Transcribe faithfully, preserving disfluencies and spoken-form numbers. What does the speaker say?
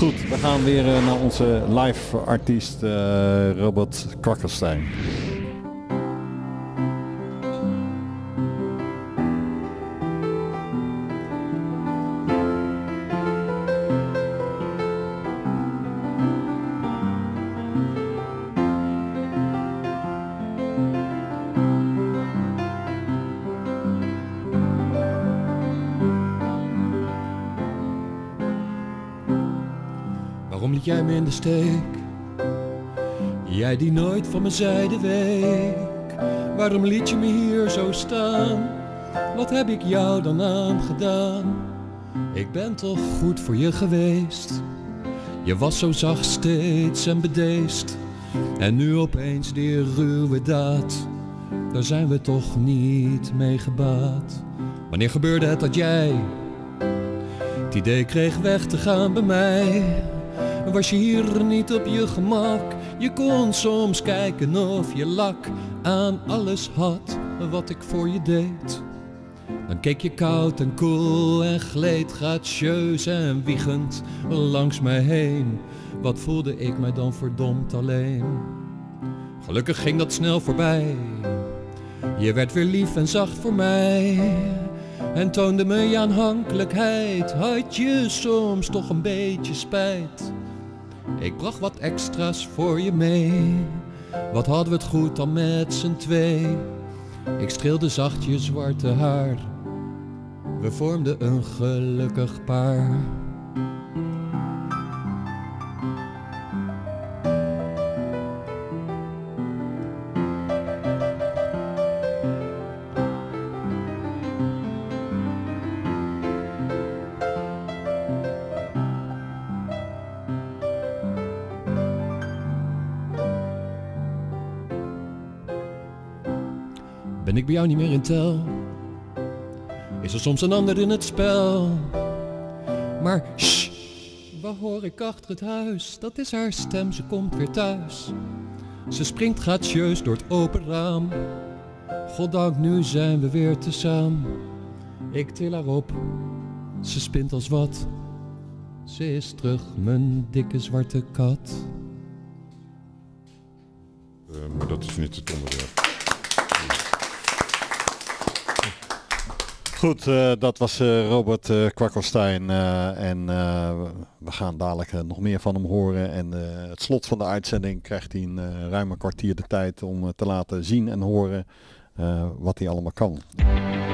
Goed, we gaan weer uh, naar onze live artiest uh, Robert Kwakkelstein. Waarom liet jij me in de steek? Jij die nooit van mijn zijde week. Waarom liet je me hier zo staan? Wat heb ik jou dan aangedaan? Ik ben toch goed voor je geweest. Je was zo zacht steeds en bedeesd. En nu opeens die ruwe daad. Daar zijn we toch niet mee gebaat. Wanneer gebeurde het dat jij het idee kreeg weg te gaan bij mij? Was je hier niet op je gemak? Je kon soms kijken of je lak aan alles had wat ik voor je deed. Dan keek je koud en koel en gleed gracieus en wiegend langs mij heen. Wat voelde ik mij dan verdomd alleen. Gelukkig ging dat snel voorbij. Je werd weer lief en zacht voor mij. En toonde me je aanhankelijkheid. Had je soms toch een beetje spijt. Ik bracht wat extra's voor je mee. Wat hadden we het goed dan met z'n twee. Ik streelde zacht je zwarte haar. We vormden een gelukkig paar. Ben ik bij jou niet meer in tel? Is er soms een ander in het spel? Maar shh, wat hoor ik achter het huis? Dat is haar stem, ze komt weer thuis. Ze springt gracieus door het open raam. Goddank, nu zijn we weer tezamen. Ik til haar op, ze spint als wat. Ze is terug, mijn dikke zwarte kat. Uh, maar dat is niet het onderwerp. Goed, uh, dat was uh, Robert uh, Kwakkelstein uh, en uh, we gaan dadelijk uh, nog meer van hem horen. En uh, het slot van de uitzending krijgt hij een uh, ruim een kwartier de tijd om uh, te laten zien en horen uh, wat hij allemaal kan.